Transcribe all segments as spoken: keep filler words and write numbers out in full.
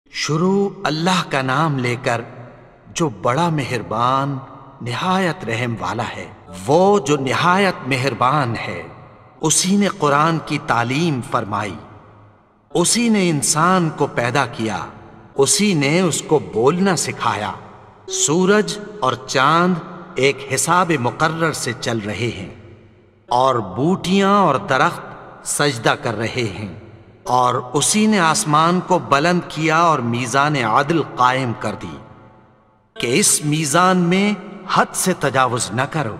شروع اللہ کا نام لے کر جو بڑا مہربان نہایت رحم والا ہے۔ وہ جو نہایت مہربان ہے، اسی نے قرآن کی تعلیم فرمائی، اسی نے انسان کو پیدا کیا، اسی نے اس کو بولنا سکھایا۔ سورج اور چاند ایک حساب مقرر سے چل رہے ہیں، اور بوٹیاں اور درخت سجدہ کر رہے ہیں، اور اسی نے آسمان کو بلند کیا اور میزان عدل قائم کر دی کہ اس میزان میں حد سے تجاوز نہ کرو،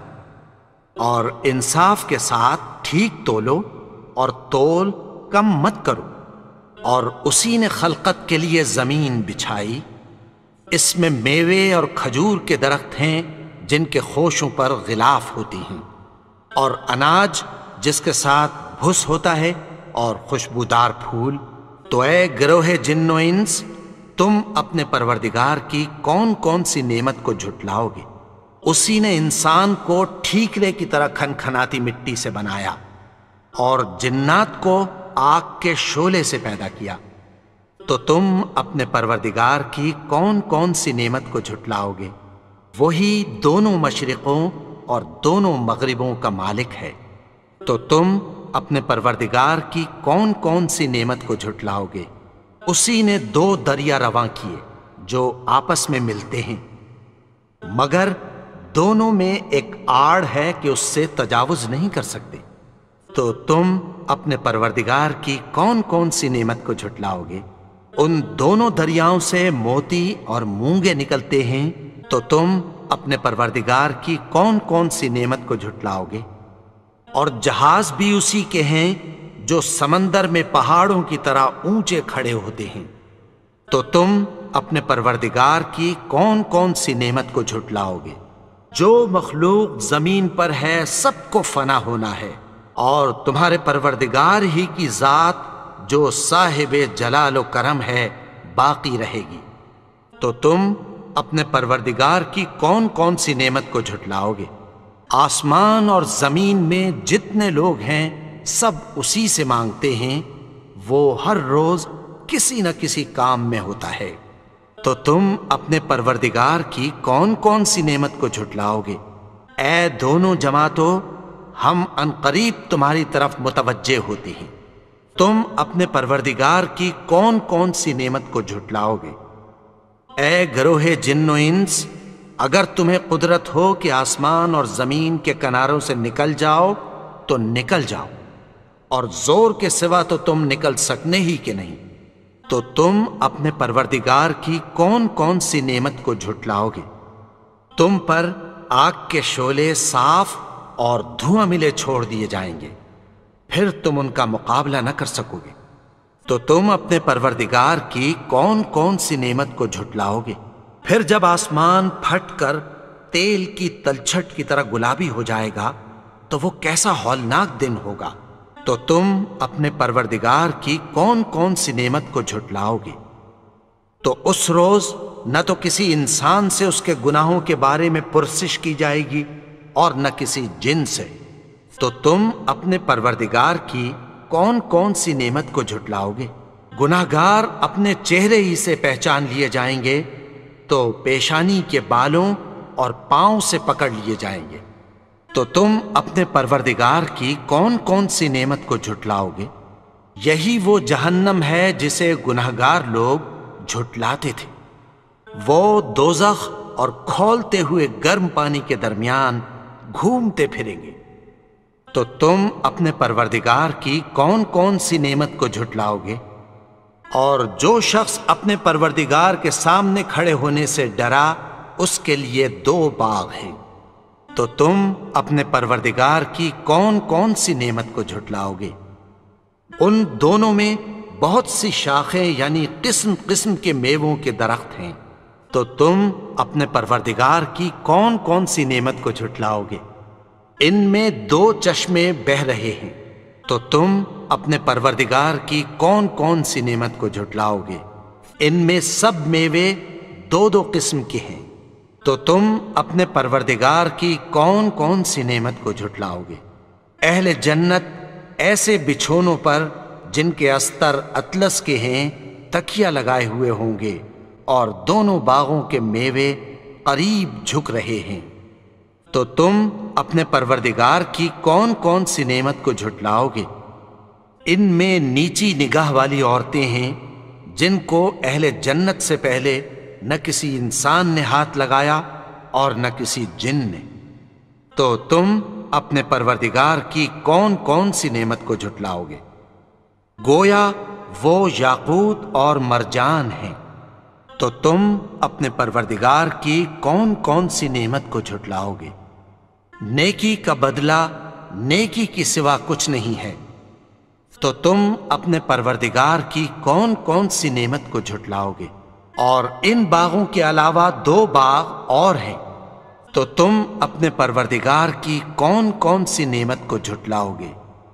اور انصاف کے ساتھ ٹھیک تولو اور تول کم مت کرو۔ اور اسی نے خلقت کے لیے زمین بچھائی، اس میں میوے اور کھجور کے درخت ہیں جن کے خوشوں پر غلاف ہوتی ہیں، اور اناج جس کے ساتھ بھس ہوتا ہے، اور خوشبودار پھول۔ تو اے گروہ جن و انس، تم اپنے پروردگار کی کون کون سی نعمت کو جھٹلاؤ گے؟ اسی نے انسان کو ٹھیکرے کی طرح کھنکھناتی مٹی سے بنایا، اور جنات کو آگ کے شعلے سے پیدا کیا۔ تو تم اپنے پروردگار کی کون کون سی نعمت کو جھٹلاؤ گے؟ وہی دونوں مشرقوں اور دونوں مغربوں کا مالک ہے۔ تو تم اپنے پروردگار کی کون کون سی نعمت کو جھٹلاؤ گے؟ اسی نے دو دریا رواں کیے جو آپس میں ملتے ہیں، مگر دونوں میں ایک آڑ ہے کہ اس سے تجاوز نہیں کر سکتے۔ تو تم اپنے پروردگار کی کون کون سی نعمت کو جھٹلاؤ گے؟ ان دونوں دریاؤں سے موتی اور مونگے نکلتے ہیں، تو تم اپنے پروردگار کی کون کون سی نعمت کو جھٹلاؤ گے؟ اور جہاز بھی اسی کے ہیں جو سمندر میں پہاڑوں کی طرح اونچے کھڑے ہوتے ہیں۔ تو تم اپنے پروردگار کی کون کون سی نعمت کو جھٹلاؤ گے؟ جو مخلوق زمین پر ہے سب کو فنا ہونا ہے، اور تمہارے پروردگار ہی کی ذات جو صاحب جلال و کرم ہے باقی رہے گی۔ تو تم اپنے پروردگار کی کون کون سی نعمت کو جھٹلاؤ گے؟ آسمان اور زمین میں جتنے لوگ ہیں سب اسی سے مانگتے ہیں، وہ ہر روز کسی نہ کسی کام میں ہوتا ہے۔ تو تم اپنے پروردگار کی کون کون سی نعمت کو جھٹلاؤ گے؟ اے دونوں جماعتوں، ہم عنقریب تمہاری طرف متوجہ ہوتے ہیں۔ تم اپنے پروردگار کی کون کون سی نعمت کو جھٹلاؤ گے؟ اے گروہ جن و انس، اگر تمہیں قدرت ہو کہ آسمان اور زمین کے کناروں سے نکل جاؤ تو نکل جاؤ، اور زور کے سوا تو تم نکل سکنے ہی کہ نہیں۔ تو تم اپنے پروردگار کی کون کون سی نعمت کو جھٹلاؤ گے؟ تم پر آگ کے شعلے صاف اور دھواں ملے چھوڑ دیے جائیں گے، پھر تم ان کا مقابلہ نہ کر سکو گے۔ تو تم اپنے پروردگار کی کون کون سی نعمت کو جھٹلاؤ گے؟ پھر جب آسمان پھٹ کر تیل کی تلچھٹ کی طرح گلابی ہو جائے گا تو وہ کیسا ہولناک دن ہوگا۔ تو تم اپنے پروردگار کی کون کون سی نعمت کو جھٹلاؤ گے؟ تو اس روز نہ تو کسی انسان سے اس کے گناہوں کے بارے میں پرسش کی جائے گی اور نہ کسی جن سے۔ تو تم اپنے پروردگار کی کون کون سی نعمت کو جھٹلاؤ گے؟ گناہگار اپنے چہرے ہی سے پہچان لیے جائیں گے، تو پیشانی کے بالوں اور پاؤں سے پکڑ لیے جائیں گے۔ تو تم اپنے پروردگار کی کون کون سی نعمت کو جھٹلاؤ گے؟ یہی وہ جہنم ہے جسے گناہگار لوگ جھٹلاتے تھے۔ وہ دوزخ اور کھولتے ہوئے گرم پانی کے درمیان گھومتے پھریں گے۔ تو تم اپنے پروردگار کی کون کون سی نعمت کو جھٹلاؤ گے؟ اور جو شخص اپنے پروردگار کے سامنے کھڑے ہونے سے ڈرا، اس کے لیے دو باغ ہیں۔ تو تم اپنے پروردگار کی کون کون سی نعمت کو جھٹلاؤ گے؟ ان دونوں میں بہت سی شاخیں یعنی قسم قسم کے میووں کے درخت ہیں۔ تو تم اپنے پروردگار کی کون کون سی نعمت کو جھٹلاؤ گے؟ ان میں دو چشمے بہہ رہے ہیں۔ تو تم اپنے پروردگار کی کون کون سی نعمت کو جھٹلاؤ گے؟ ان میں سب میوے دو دو قسم کے ہیں۔ تو تم اپنے پروردگار کی کون کون سی نعمت کو جھٹلاؤ گے؟ اہل جنت ایسے بچھونوں پر جن کے استر اطلس کے ہیں تکیہ لگائے ہوئے ہوں گے اور دونوں باغوں کے میوے قریب جھک رہے ہیں، تو تم اپنے پروردگار کی کون کون سی نعمت کو جھٹلاؤ گے؟ ان میں نیچی نگاہ والی عورتیں ہیں جن کو اہل جنت سے پہلے نہ کسی انسان نے ہاتھ لگایا اور نہ کسی جن نے، تو تم اپنے پروردگار کی کون کون سی نعمت کو جھٹلاؤ گے؟ گویا وہ یاقوت اور مرجان ہیں، تو تم اپنے پروردگار کی کون کون سی نعمت کو جھٹلاؤ گے؟ نیکی کا بدلہ نیکی کی سوا کچھ نہیں ہے، تو تم اپنے پروردگار کی کون کون سی نعمت کو جھٹلاؤ گے؟ اور ان باغوں کے علاوہ دو باغ اور ہیں، تو تم اپنے پروردگار کی کون کون سی نعمت کو جھٹلاؤ گے؟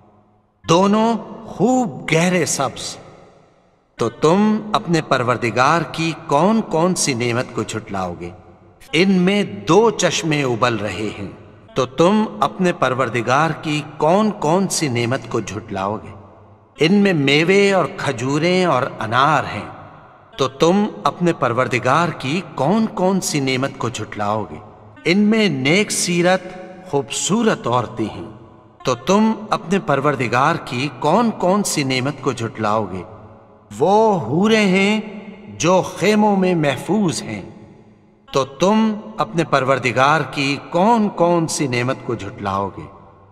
دونوں خوب گہرے سبز، تو تم اپنے پروردگار کی کون کون سی نعمت کو جھٹلاؤ گے؟ ان میں دو چشمے ابل رہے ہیں، تو تم اپنے پروردگار کی کون کون سی نعمت کو جھٹلاؤ گے؟ ان میں میوے اور کھجوریں اور انار ہیں، تو تم اپنے پروردگار کی کون کون سی نعمت کو جھٹلاؤ گے؟ ان میں نیک سیرت خوبصورت عورتیں ہیں، تو تم اپنے پروردگار کی کون کون سی نعمت کو جھٹلاؤ گے؟ وہ حوریں ہیں جو خیموں میں محفوظ ہیں، تو تم اپنے پروردگار کی کون کون سی نعمت کو جھٹلاؤ گے؟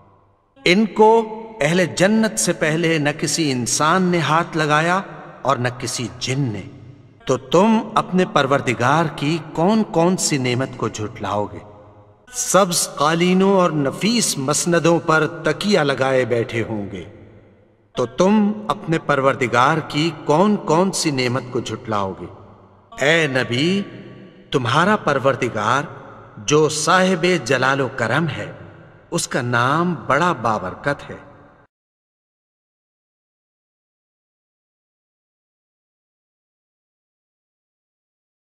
ان کو اہل جنت سے پہلے نہ کسی انسان نے ہاتھ لگایا اور نہ کسی جن نے، تو تم اپنے پروردگار کی کون کون سی نعمت کو جھٹلاؤ گے؟ سبز قالینوں اور نفیس مسندوں پر تکیہ لگائے بیٹھے ہوں گے، تو تم اپنے پروردگار کی کون کون سی نعمت کو جھٹلاؤ گے؟ اے نبی، تمہارا پروردگار جو صاحب جلال و کرم ہے، اس کا نام بڑا بابرکت ہے۔